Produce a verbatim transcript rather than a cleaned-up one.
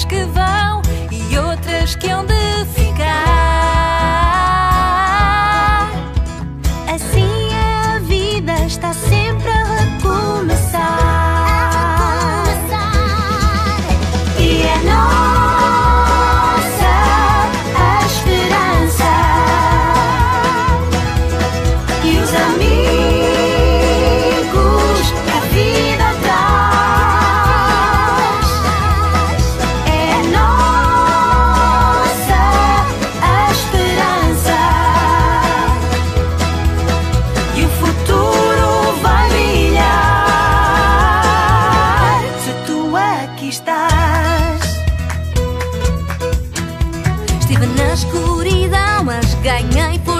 umas que vão e outras que hão de ficar. Assim é a vida, está sempre a recomeçar. A recomeçar. E é nossa a esperança e os amigos que a vida traz. É nossa a esperança e o futuro vai brilhar se tu aqui estás. Estive na escuridão, mas ganhei.